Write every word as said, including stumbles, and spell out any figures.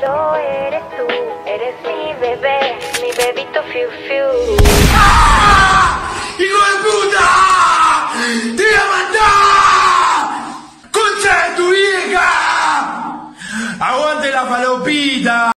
Yo eres tú, eres mi bebé, mi bebito fiu fiu. ¡Ah! ¡Hijo de puta! ¡Te voy a matar! ¡Concha de tu vieja! ¡Aguante la falopita!